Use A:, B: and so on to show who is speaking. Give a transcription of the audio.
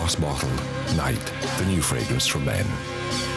A: Cross Bottle Night, the new fragrance for men.